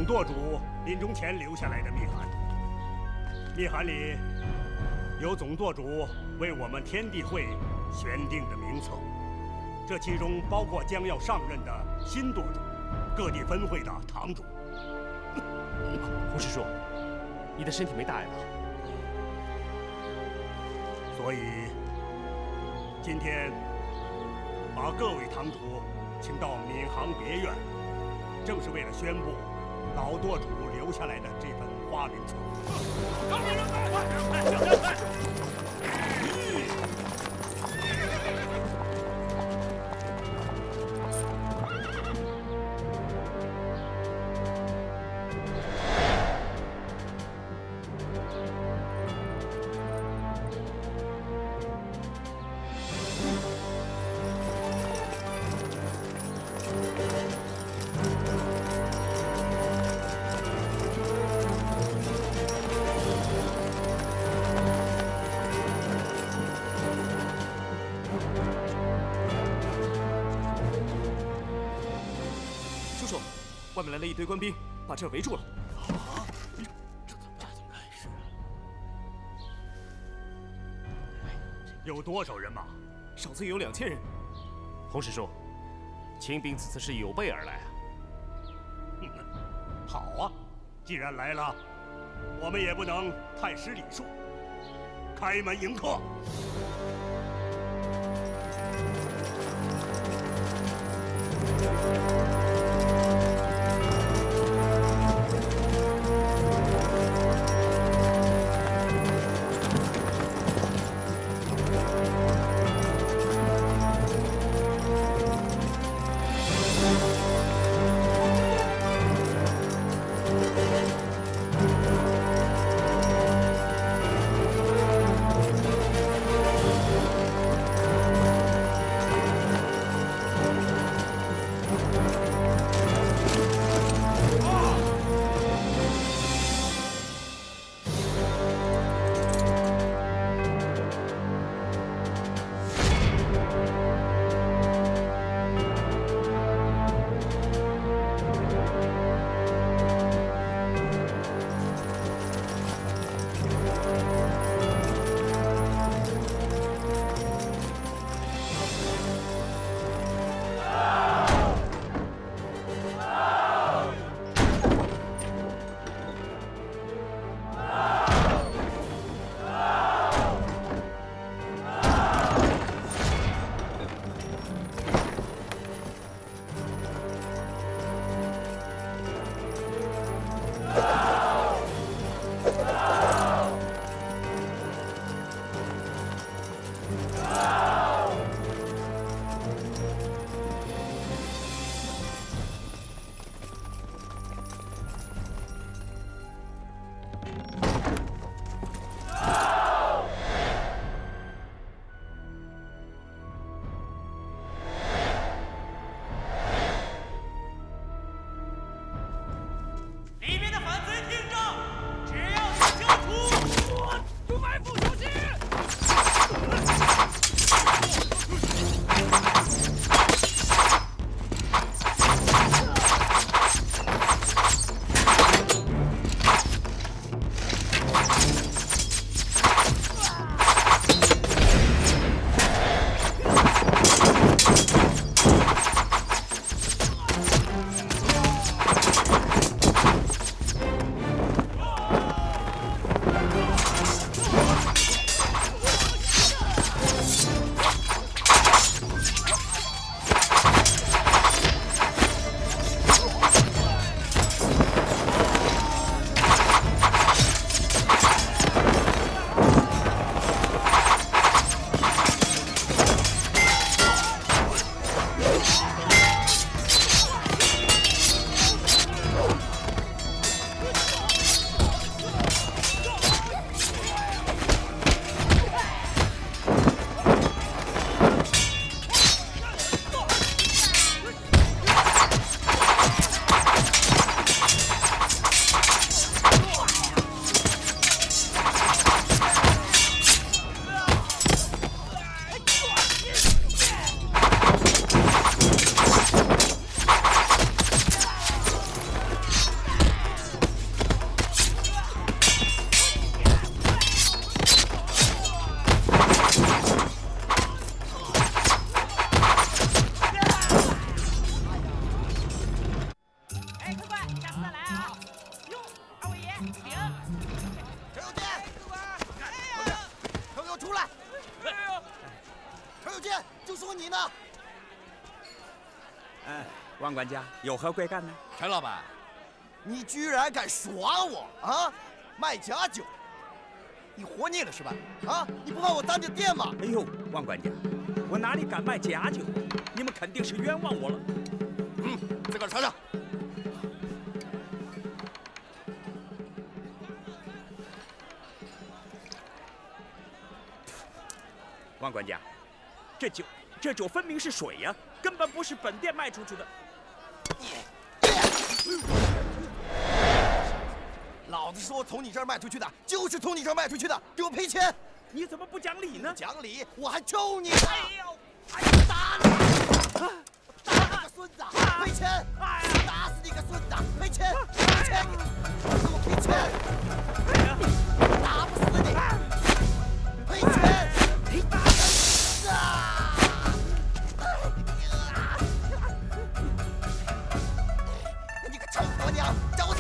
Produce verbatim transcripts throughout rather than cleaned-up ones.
总舵主临终前留下来的密函，密函里有总舵主为我们天地会选定的名册，这其中包括将要上任的新舵主、各地分会的堂主。 洪师叔，你的身体没大碍吧？ 所以今天把各位堂主请到闵行别院，正是为了宣布老舵主留下来的这份花名册。赶紧让开！快让开！ 外面来了一堆官兵，把这儿围住了。 啊！这怎么这怎么回事啊？ 有多少人马？ 少则有两千人。洪师叔，秦兵此次是有备而来啊。 好啊，既然来了，我们也不能太失礼数，开门迎客。 救你呢！ 哎，王管家有何贵干呢？ 陈老板， 你居然敢耍我啊！卖假酒，你活腻了是吧？啊，你不怕我当你的店吗？ 哎呦，王管家，我哪里敢卖假酒？你们肯定是冤枉我了。 嗯，自个儿尝尝。 王管家，这酒这酒分明是水呀，根本不是本店卖出去的。 老子说从你这儿卖出去的，就是从你这儿卖出去的，给我赔钱！ 你怎么不讲理呢？ 讲理，我还抽你呢！ 哎呦， 哎呀，打你！打你个孙子！赔钱！哎呀，打死你个孙子！赔钱！赔钱！给我赔钱！ 哎呀， 打不死你！赔钱！啊！你个臭婆娘，找死！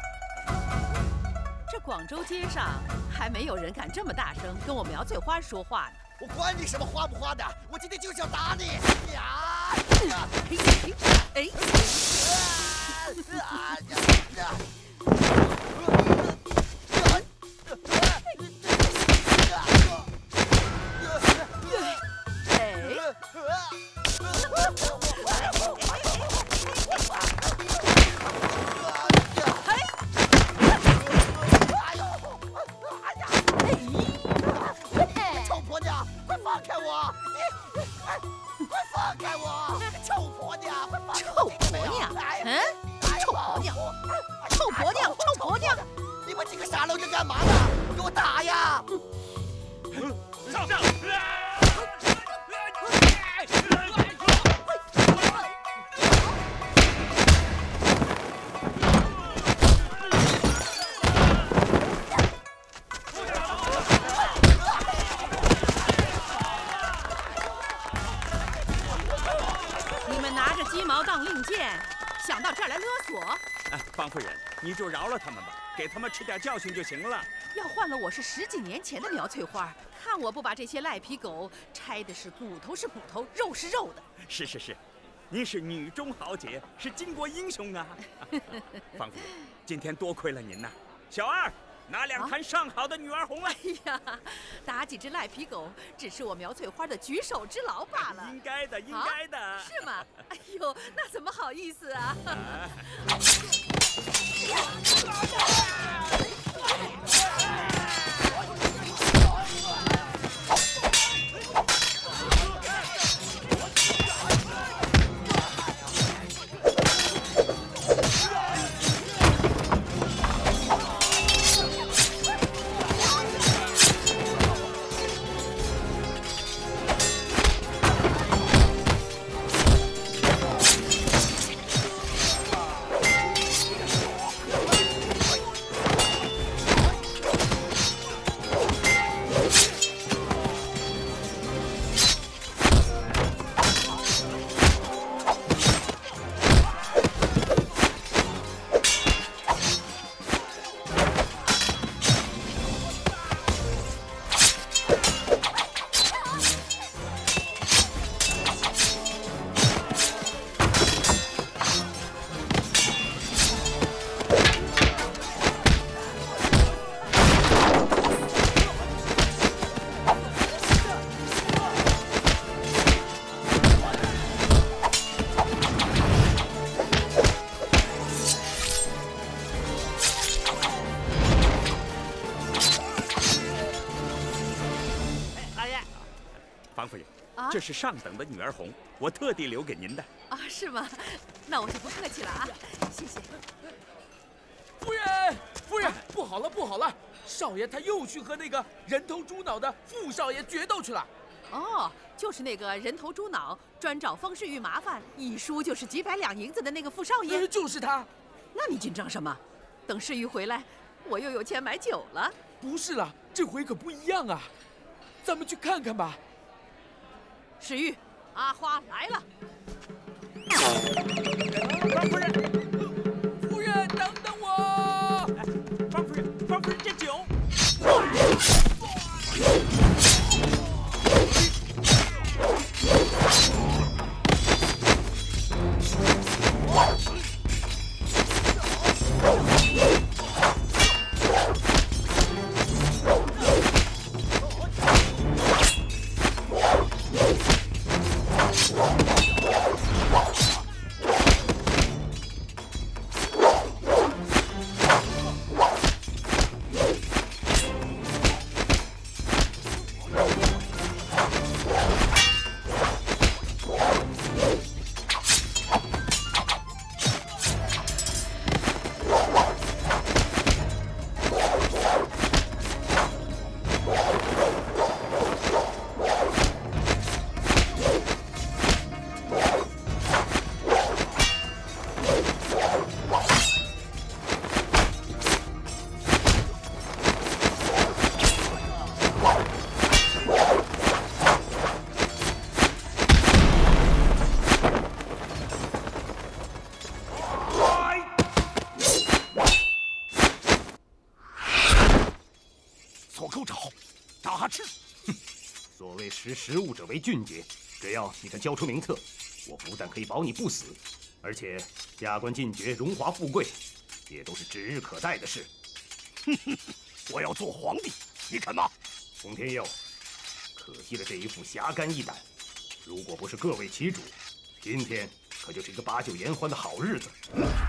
这广州街上还没有人敢这么大声跟我苗翠花说话呢。 我管你什么花不花的，我今天就是要打你！呀！ 哎！ 啊！臭婆娘，快放开我！你，快放开我！臭婆娘，快放开我！ 臭婆娘，嗯，臭婆娘，臭婆娘，臭婆娘！ 你们几个傻愣着干嘛呢？给我打呀！ 上上！ 你们拿着鸡毛当令箭，想到这儿来勒索？ 哎，方夫人，你就饶了他们吧，给他们吃点教训就行了。 要换了我是十几年前的苗翠花，看我不把这些赖皮狗拆的是骨头是骨头，肉是肉的。 是是是，您是女中豪杰，是巾帼英雄啊！方夫人，今天多亏了您呐。小二，拿两坛上好的女儿红来。 哎呀，打几只赖皮狗只是我苗翠花的举手之劳罢了。 应该的，应该的。 啊、是吗？哎呦，那怎么好意思啊？啊方夫人，啊、这是上等的女儿红，我特地留给您的。 啊，是吗？那我就不客气了啊，谢谢。 夫人，夫人，不好了，不好了！少爷他又去和那个人头猪脑的副少爷决斗去了。 哦，就是那个人头猪脑，专找方世玉麻烦，一输就是几百两银子的那个副少爷。 呃，就是他。 那你紧张什么？等世玉回来，我又有钱买酒了。 不是了，这回可不一样啊！咱们去看看吧。 世玉，阿花来了。 方夫人， 夫人，等等我！ 方夫人，方夫人，这酒。 错口找，大吃。 哼，所谓识时务者为俊杰，只要你肯交出名册，我不但可以保你不死，而且加官进爵、荣华富贵，也都是指日可待的事。 哼哼，我要做皇帝，你肯吗？ 洪天佑，可惜了这一副侠肝义胆。如果不是各为其主，今天可就是一个把酒言欢的好日子。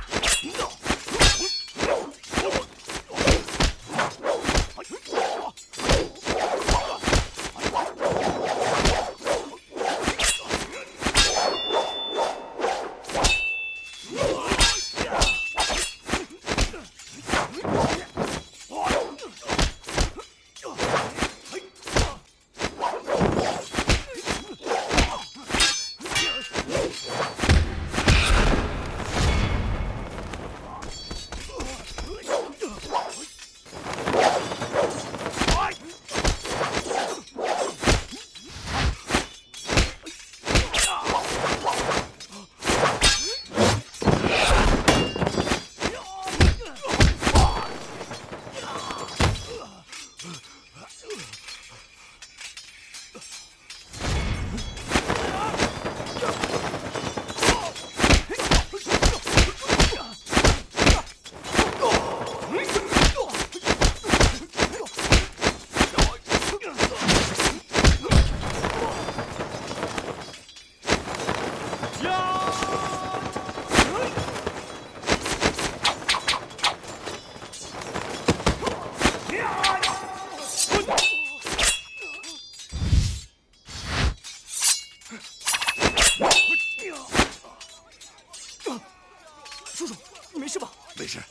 叔叔，你没事吧？ 没事。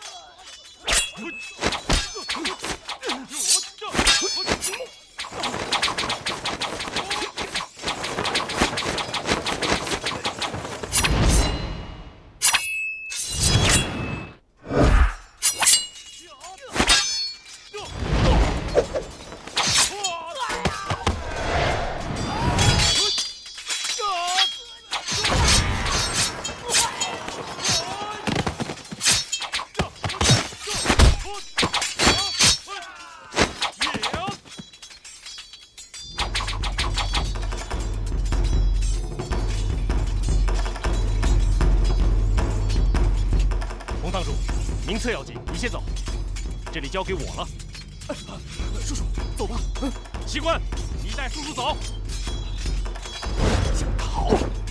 名册要紧，你先走，这里交给我了。 叔叔，走吧。 西关，你带叔叔走。 想逃？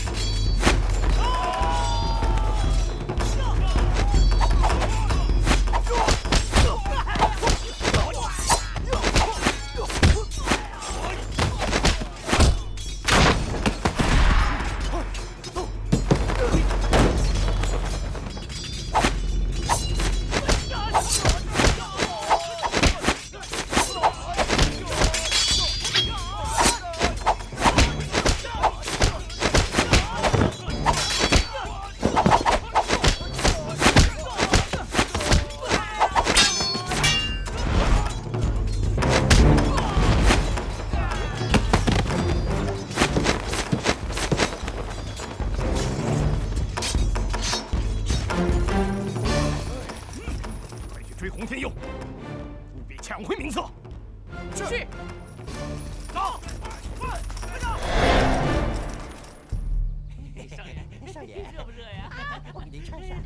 洪天佑，务必抢回名册。 是。 走。 少爷，少爷， 热不热呀？ 我给您穿上。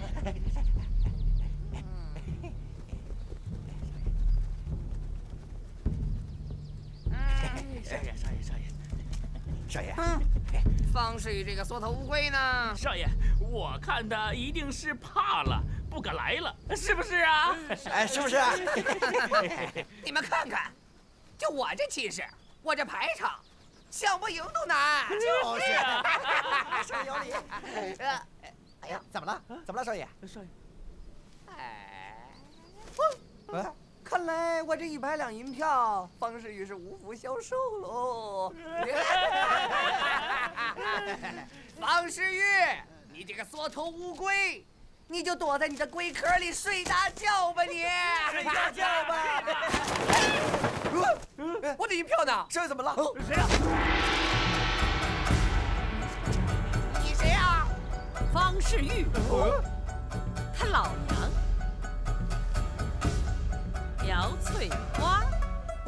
少爷，少爷，少爷， 少爷。 嗯，方世玉这个缩头乌龟呢？ 少爷，我看他一定是怕了。不敢来了，是不是啊？ 哎，是不是啊？ 你们看看，就我这气势，我这排场，想不赢都难。 就是，少爷有理。哎呀，怎么了？怎么了，少爷？ 少爷， 哎， 啊， 看来我这一百两银票，方世玉是无福消受喽。方世玉，你这个缩头乌龟！你就躲在你的龟壳里睡大觉吧，你睡大觉吧。 我的银票呢？ 这怎么了？ 谁呀？你谁呀？ 方世玉。 哦， 他老娘姚翠花。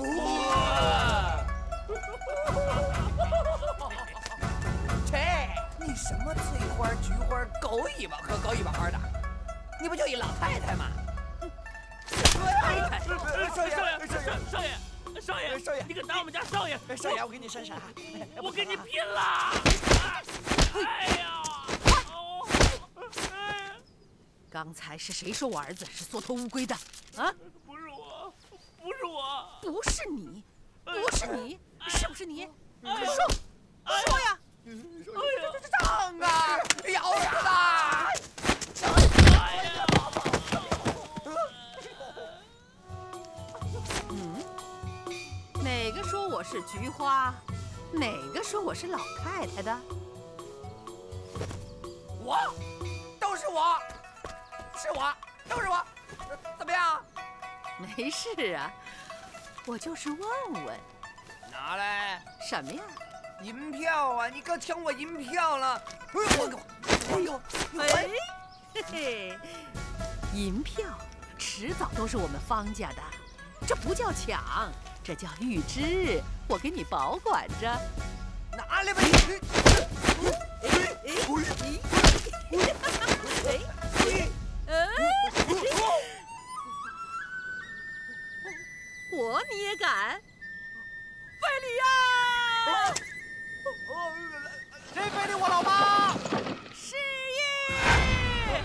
一把和高一把二的，你不就一老太太吗？太太， 少爷，少爷，少爷，少爷， 少爷， 你敢打我们家少爷？ 少爷，我跟你说啥？ 我跟你拼了！哎呀！ 刚才是谁说我儿子是缩头乌龟的？啊？ 不是我，不是我， 不是你，不是你，是不是你？说，说呀！ 上啊！咬死他！ 嗯，哪个说我是菊花？哪个说我是老太太的？ 我，都是我，是我，都是我，怎么样？ 没事啊，我就是问问。 拿来什么呀？ 银票啊！你可抢我银票了！我，哎呦， 哎，嘿嘿，银票迟早都是我们方家的，这不叫抢，这叫预支，我给你保管着。 拿来吧！ 我你也敢？非礼呀！ 谁非礼我老妈？ 是也。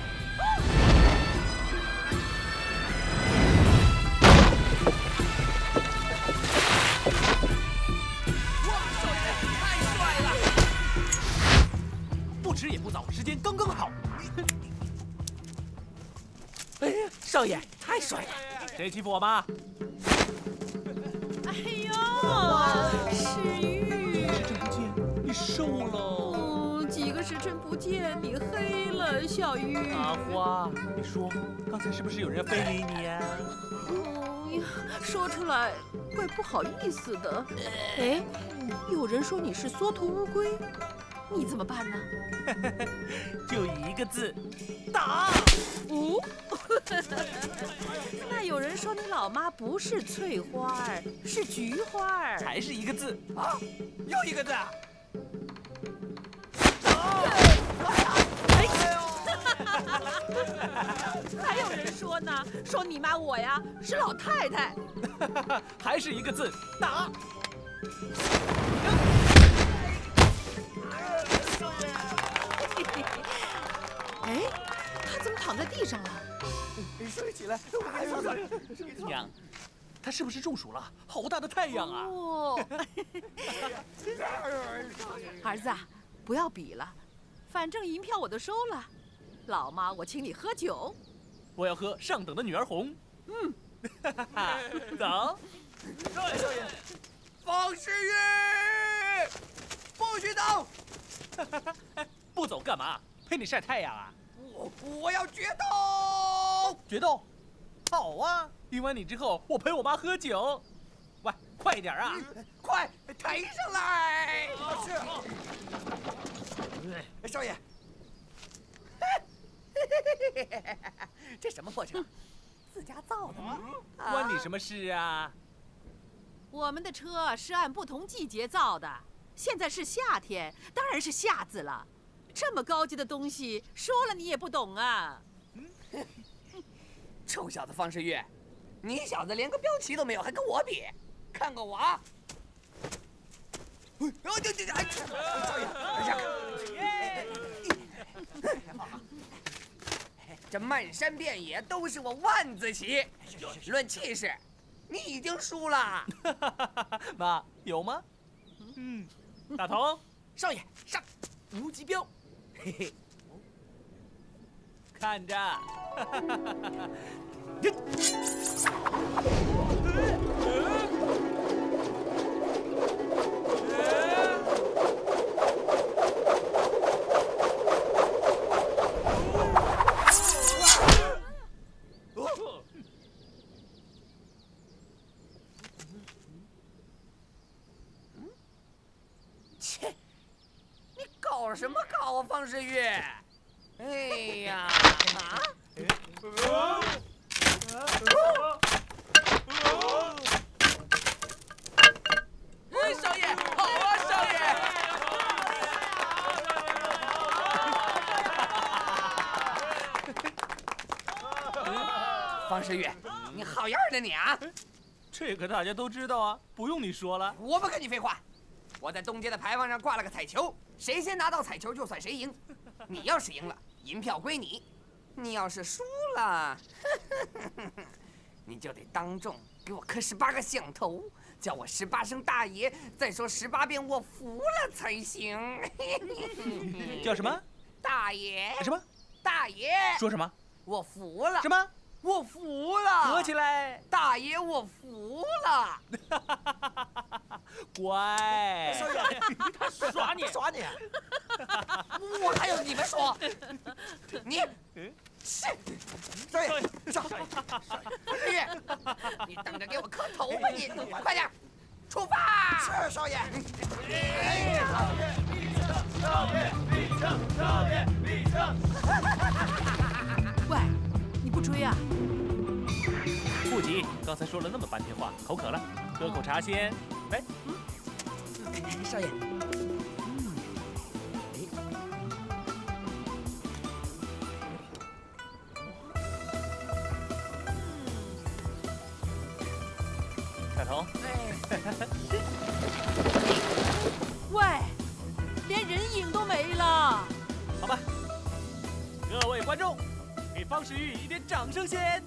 太帅了！ 不迟也不早，时间刚刚好。哎呀，少爷太帅了！谁欺负我妈？ 哎呦，世玉， 时辰不见，你瘦了。 哦，几个时辰不见，你黑了，小玉。 阿花，你说刚才是不是有人非礼你呀？ 哦呀，说出来怪不好意思的。哎，有人说你是缩头乌龟，你怎么办呢？ 就一个字，打。 哦，那有人说你老妈不是翠花儿，是菊花儿， 还是一个字啊，又一个字。 还有人说呢，说你妈我呀是老太太， 还是一个字，打。 哎，他怎么躺在地上了？ 睡起来！ 娘，他是不是中暑了？好大的太阳啊！ 哦，儿子，不要比了，反正银票我都收了。老妈，我请你喝酒。 我要喝上等的女儿红。嗯，走。 少爷，少爷，方世玉，不许走！ 不走干嘛？陪你晒太阳啊？ 我我要决斗！ 决斗？好啊！赢完你之后，我陪我妈喝酒。喂，快点啊！ 快抬上来！ 是。少爷。这什么破车？自家造的吗？ 关你什么事啊？ 我们的车是按不同季节造的，现在是夏天，当然是夏字了。这么高级的东西，说了你也不懂啊！ 臭小子方世玉，你小子连个标旗都没有，还跟我比？看过我啊！哎，这这哎，少爷，这漫山遍野都是我万字旗，论气势，你已经输了。 妈，有吗？嗯，大同，少爷上，无极镖。嘿嘿，看着。 切，你搞什么搞啊，方世玉？哎呀，啊！哎，少爷，好啊，少爷！ 方世玉，你好样的你啊！ 这个大家都知道啊，不用你说了。 我不跟你废话，我在东街的牌坊上挂了个彩球，谁先拿到彩球就算谁赢。你要是赢了，银票归你；你要是输了，你就得当众给我磕十八个响头，叫我十八声大爷，再说十八遍我服了才行。 叫什么？ 大爷。 什么？ 大爷。 说什么？ 我服了。 什么？ 我服了。 合起来。 大爷，我服了。 乖。 少爷， 他耍你， 耍你。 我还有你们说。你。是。 少爷，少少爷，玉，你等着给我磕头吧你！快点，出发！ 是少爷。 哎呀！ 少爷，必胜！少爷，必胜！ 喂，你不追啊？ 不急，刚才说了那么半天话，口渴了，喝口茶先。来，嗯， 少爷。 大头。 喂，连人影都没了。 好吧，各位观众，给方世玉一点掌声先。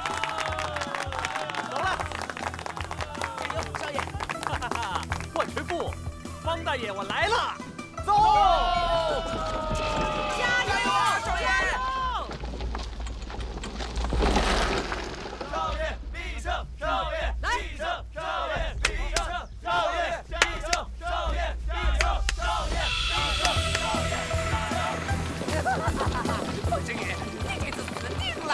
走了。 加油，少爷！ 哈哈哈，换拳步，方大爷我来了。走。 加油啊，少爷！ 少爷必胜！少爷必胜！少爷必胜！少爷必胜！少爷必胜！少爷必胜！少爷必胜！ 方世玉，你这次死定了！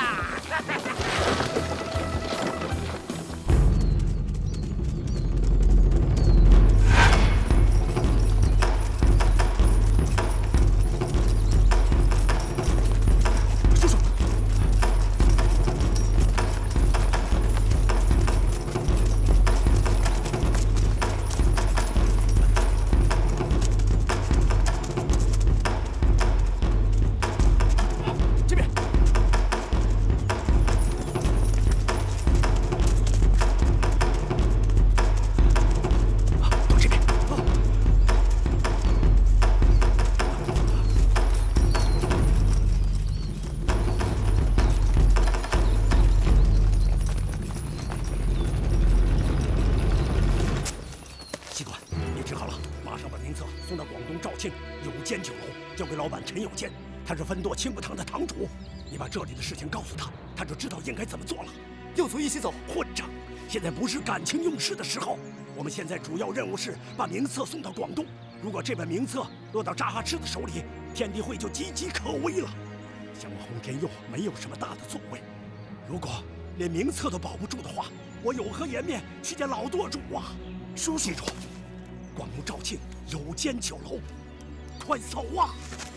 陈有健，他是分舵青布堂的堂主，你把这里的事情告诉他，他就知道应该怎么做了。 幼卒一起走， 混账！现在不是感情用事的时候，我们现在主要任务是把名册送到广东。如果这本名册落到扎哈赤的手里，天地会就岌岌可危了。像我洪天佑没有什么大的作为，如果连名册都保不住的话，我有何颜面去见老舵主啊？书记住，广东肇庆有间酒楼，快走啊！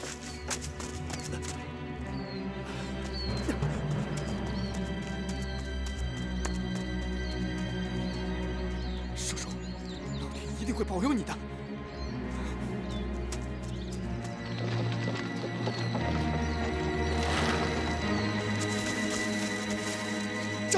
叔叔，老天一定会保佑你的。走。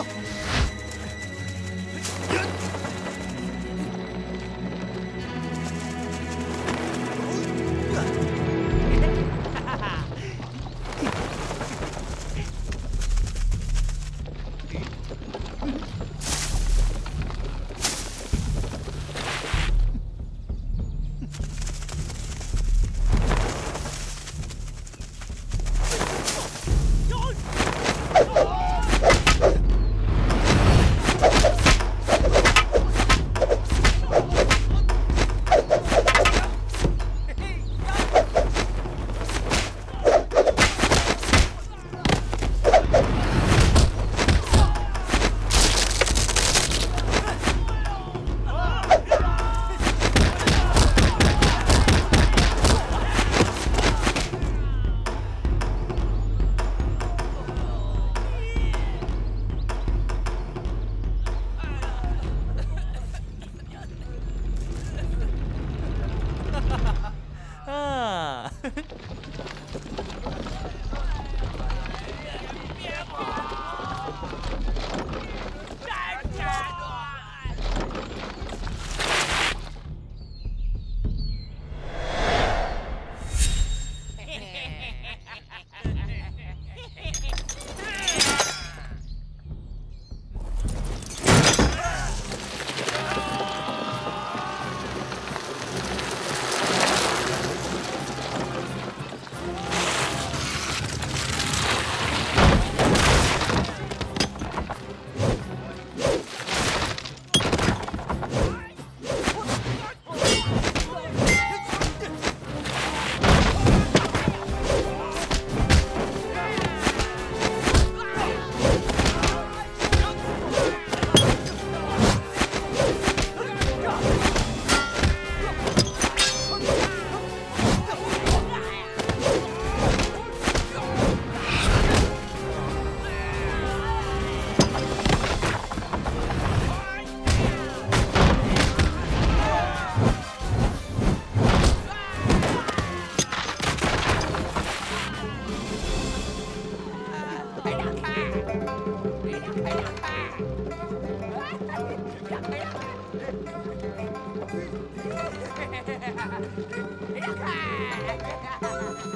让开！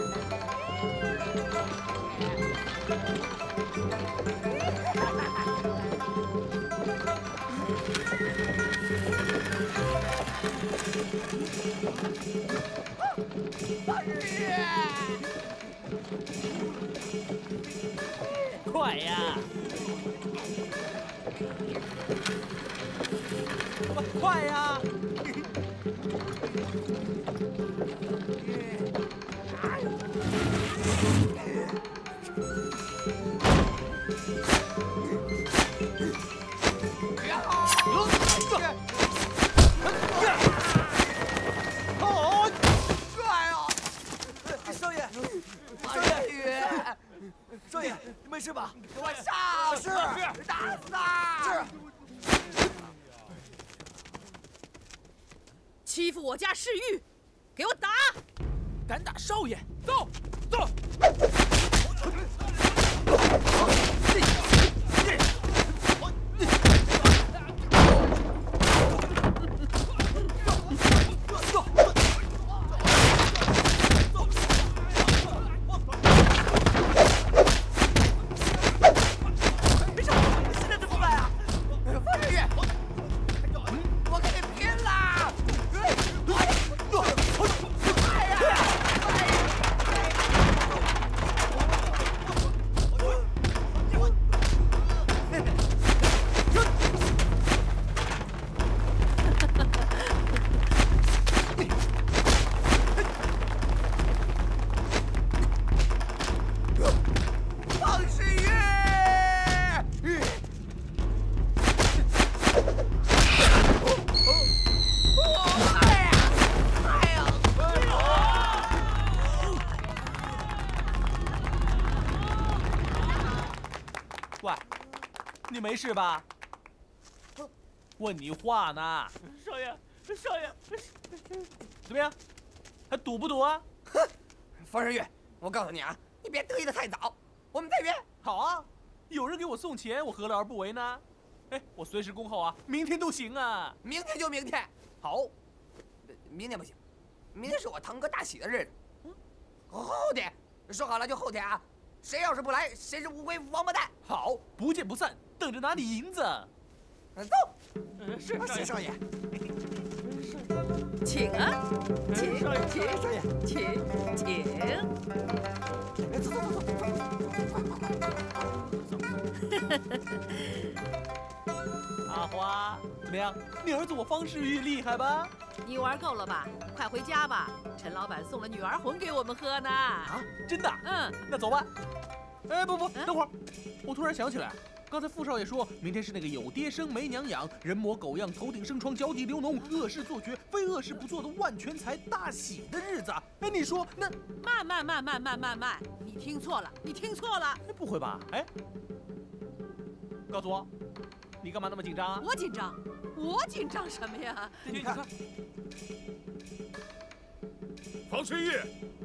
方日月， 快呀！快呀！ 少爷，少爷，少爷，没事吧？ 给我上！ 是， 打死他！ 是。 欺负我家世玉，给我打！ 敢打少爷，走走！ 喂，你没事吧？问你话呢。 少爷，少爷， 怎么样？还赌不赌啊？ 哼，方日月，我告诉你啊，你别得意的太早，我们再约。 好啊，有人给我送钱，我何乐而不为呢？哎，我随时恭候啊，明天都行啊。 明天就明天。 好， 明天不行，明天是我堂哥大喜的日子。嗯，后天，说好了就后天啊。谁要是不来，谁是乌龟王八蛋。 好，不见不散，等着拿你银子。 走。 是谢少爷。 请啊，请请少爷， 请请。 走走走走。 阿花，怎么样？你儿子我方世玉厉害吧？ 你玩够了吧？快回家吧，陈老板送了女儿红给我们喝呢。 啊，真的？ 嗯， 那走吧。哎，不不，等会儿，我突然想起来，刚才傅少爷说明天是那个有爹生没娘养，人模狗样，头顶生疮，脚底流脓，恶事做绝，非恶事不做的万全财大喜的日子。哎，你说那…… 慢慢慢慢慢慢慢，你听错了，你听错了。 哎，不会吧？哎，告诉我，你干嘛那么紧张啊？ 我紧张，我紧张什么呀？ 你看， 方世玉。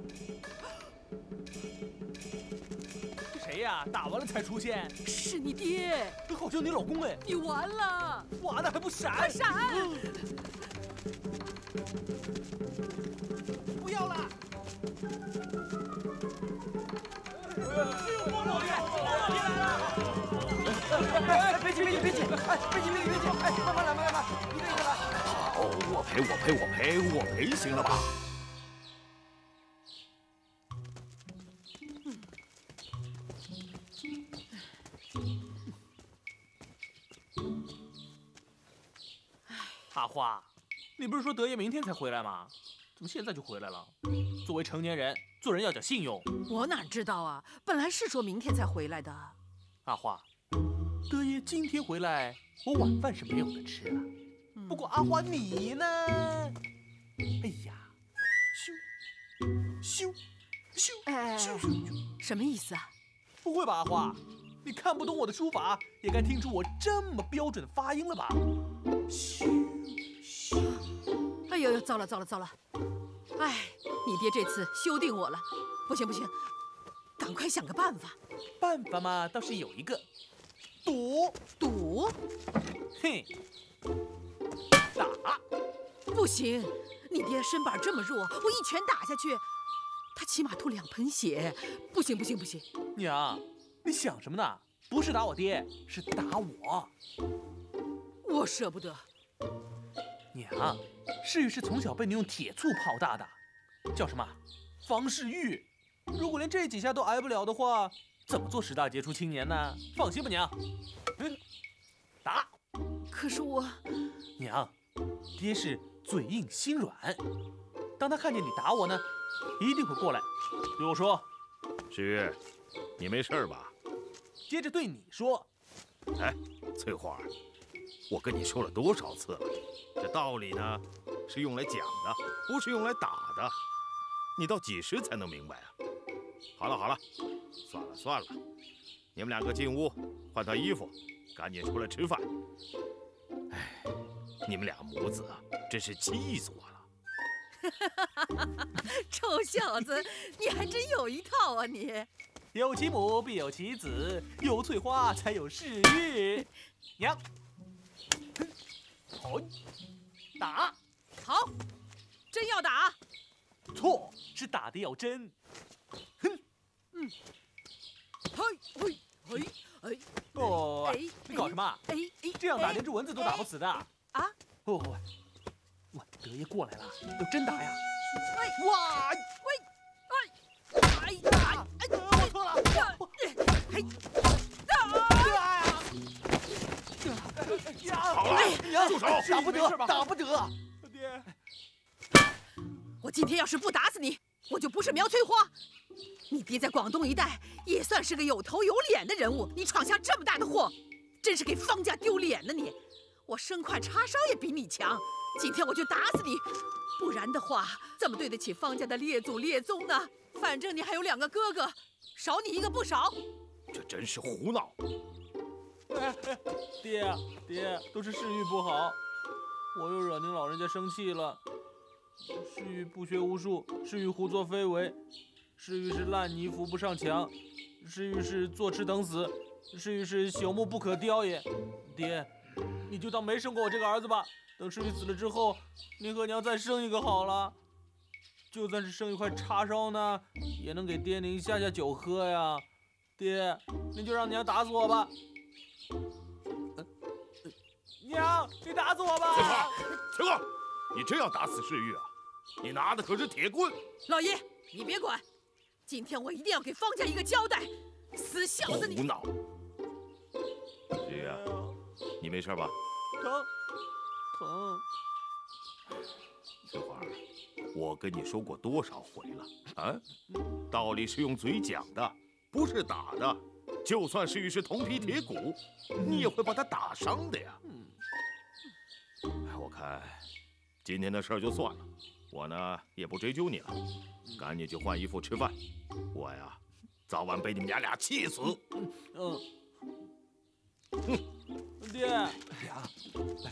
谁呀？打完了才出现？ 是你爹， 好像你老公哎！ 你完了！ 完了还不闪？ 快闪！ 不要了！ 方老爷，方老爷来了！哎，别急别急别急！哎，别急别急别急！哎，慢慢来慢慢来，一个一个来。 好，我赔我赔我赔我赔，行了吧？ 阿花，你不是说德爷明天才回来吗？怎么现在就回来了？作为成年人，做人要讲信用。 我哪知道啊？本来是说明天才回来的。 阿花，德爷今天回来，我晚饭是没有的吃了。嗯、不过阿花你呢？哎呀，咻咻咻哎， 咻咻， 什么意思啊？ 不会吧，阿花，你看不懂我的书法，也该听出我这么标准的发音了吧？嘘嘘， 哎呦呦，糟了糟了糟了！哎，你爹这次休定我了，不行不行，赶快想个办法。 办法嘛，倒是有一个，赌赌。 嘿，打不行，你爹身板这么弱，我一拳打下去，他起码吐两盆血。不行不行不行！ 娘，你想什么呢？不是打我爹，是打我。 我舍不得。 娘，世玉是从小被你用铁醋泡大的，叫什么？方世玉。如果连这几下都挨不了的话，怎么做十大杰出青年呢？放心吧，娘。嗯，打。 可是我， 娘，爹是嘴硬心软，当他看见你打我呢，一定会过来对我说：“ 世玉，你没事吧？” 接着对你说：“ 哎，翠花，我跟你说了多少次了，这道理呢是用来讲的，不是用来打的。你到几时才能明白啊？好了好了，算了算了，你们两个进屋换套衣服，赶紧出来吃饭。哎，你们俩母子啊，真是气死我了！ 臭小子，你还真有一套啊你！ 有其母必有其子，有翠花才有世玉。娘，好，打， 好，真要打？ 错，是打得要真。哼， 嗯，嘿，嘿，嘿，哎， 哦，你搞什么？ 哎哎， 这样打连只蚊子都打不死的。 啊？ 哦，哇，德爷过来了，要真打呀！ 喂， 哇， 喂，哎，哎呀，哎， 我错了， 嘿， 啊！ 好了，住手！ 打不得，打不得。爹， 我今天要是不打死你，我就不是苗翠花。你爹在广东一带也算是个有头有脸的人物，你闯下这么大的祸，真是给方家丢脸呢你！我生块叉烧也比你强，今天我就打死你，不然的话怎么对得起方家的列祖列宗呢？反正你还有两个哥哥，少你一个不少。 这真是胡闹！ 哎哎，爹爹，都是世玉不好，我又惹您老人家生气了。世玉不学无术，世玉胡作非为，世玉是烂泥扶不上墙，世玉是坐吃等死，世玉是朽木不可雕也。爹，你就当没生过我这个儿子吧。等世玉死了之后，您和娘再生一个好了。就算是生一块叉烧呢，也能给爹您下下酒喝呀。爹，您就让娘打死我吧。娘，你打死我吧！ 翠花，翠花，你真要打死世玉啊？你拿的可是铁棍！ 老爷，你别管，今天我一定要给方家一个交代。死小子你！ 胡闹！世玉啊，你没事吧？ 疼，疼。 翠花，我跟你说过多少回了啊？道理是用嘴讲的，不是打的。就算世玉是铜皮铁骨，你也会把他打伤的呀。我看今天的事儿就算了，我呢也不追究你了，赶紧去换衣服吃饭。我呀，早晚被你们家俩气死。 嗯。哼，爹，娘，来，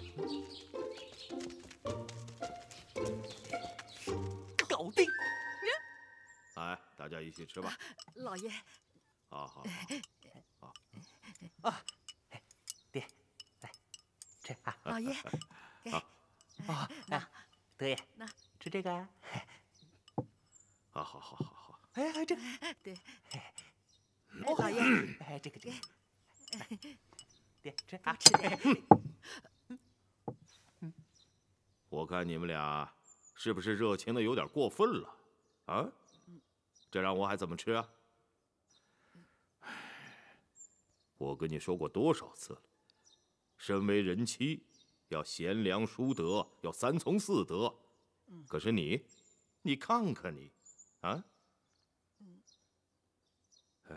搞定。 来，大家一起吃吧。 老爷。 好好好。 啊，爹，来吃啊。 老爷，给。 啊，那德爷， 那吃这个。 好好好好好。 哎哎，这个。 对。 哦， 老爷， 哎，这个这个。爹吃啊， 吃点。 我看你们俩是不是热情的有点过分了？啊？这让我还怎么吃啊？我跟你说过多少次了，身为人妻，要贤良淑德，要三从四德。可是你，你看看你，啊？哎，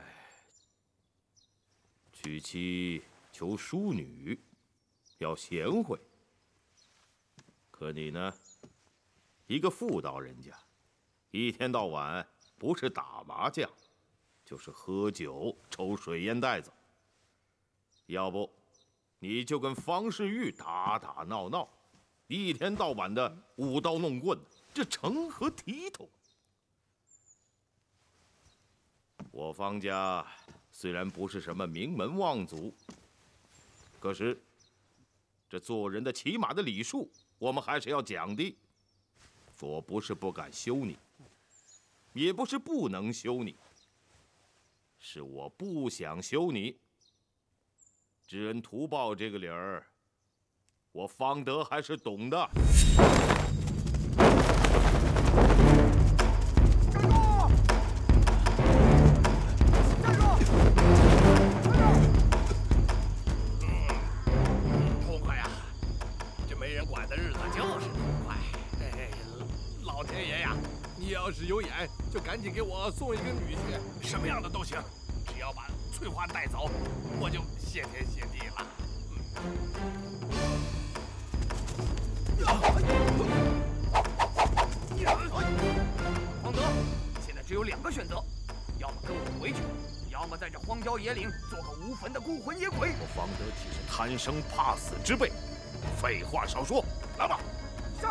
娶妻求淑女，要贤惠。可你呢，一个妇道人家，一天到晚不是打麻将，就是喝酒、抽水烟袋子。要不，你就跟方世玉打打闹闹，一天到晚的舞刀弄棍，这成何体统？我方家虽然不是什么名门望族，可是这做人的起码的礼数，我们还是要讲的。 我不是不敢休你，也不是不能休你，是我不想休你。知恩图报这个理儿，我方德还是懂的。 痛快呀！这没人管的日子就是痛快。哎，老天爷呀！你要是有眼，就赶紧给我送一个女婿，什么样的都行，只要把翠花带走，我就谢天谢地了。 方德，现在只有两个选择，要么跟我回去，要么在这荒郊野岭做个无坟的孤魂野鬼。 我方德岂是贪生怕死之辈？废话少说，来吧！ 上！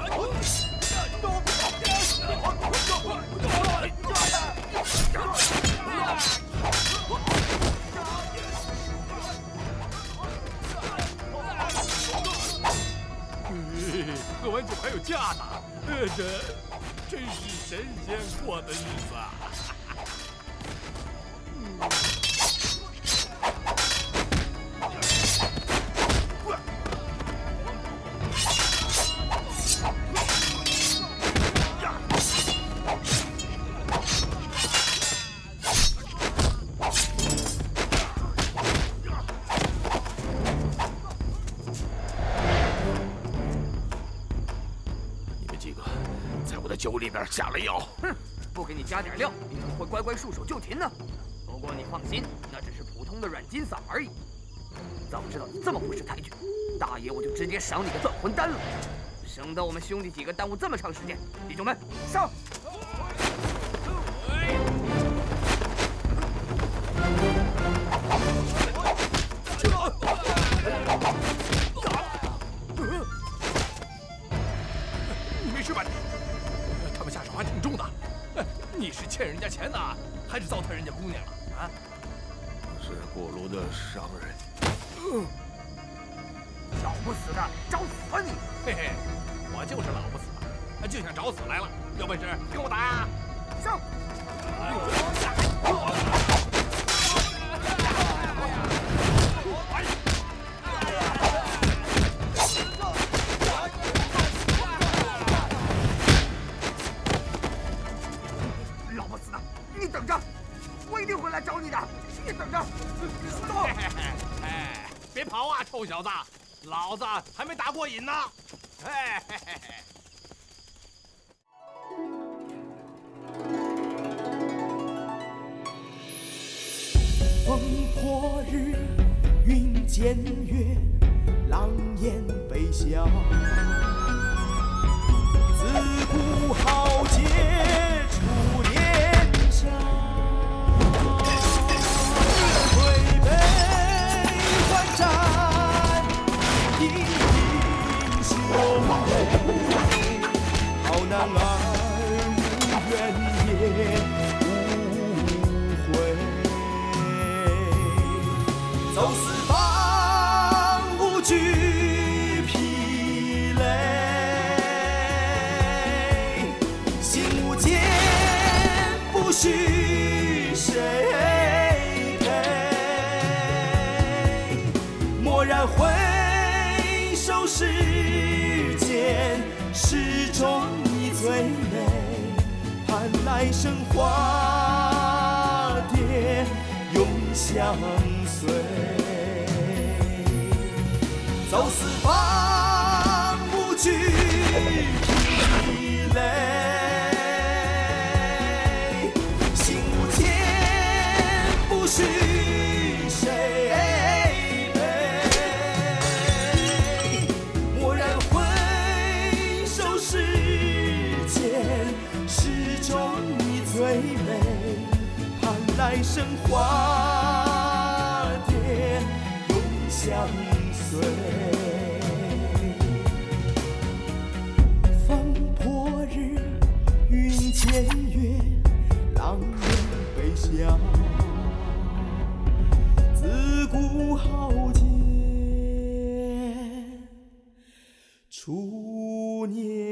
喝完酒还有架打，呃，这真是神仙过的日子啊！酒里边下了药， 哼，不给你加点料，你怎么会乖乖束手就擒呢？不过你放心，那只是普通的软筋嗓而已。早知道你这么不识抬举，大爷我就直接赏你个断魂丹了，省得我们兄弟几个耽误这么长时间。弟兄们，上！ 你没事吧？他们下手还挺重的。你是欠人家钱呢，还是糟蹋人家姑娘了啊？ 是过路的商人。 老不死的，找死吧你！ 嘿嘿，我就是老不死的，就想找死来了。有本事跟我打呀！ 上！老不死的，你等着，我一定会来找你的。你等着，走！ 哎，别跑啊，臭小子！老子还没打过瘾呢。哎嘿嘿嘿。 风破日，云间月，狼烟北啸。自古豪杰出连招，推杯换盏，饮英雄泪。好男儿无怨也无悔。走四方不惧疲累，心无间不许谁陪。蓦然回首世间，始终你最美。盼来生化蝶永相随。走四方不惧疲累，心无间不许谁陪。蓦然回首世间，始终你最美。盼来生化蝶永相随。风破日，云间月，狼烟北啸。自古豪杰出年。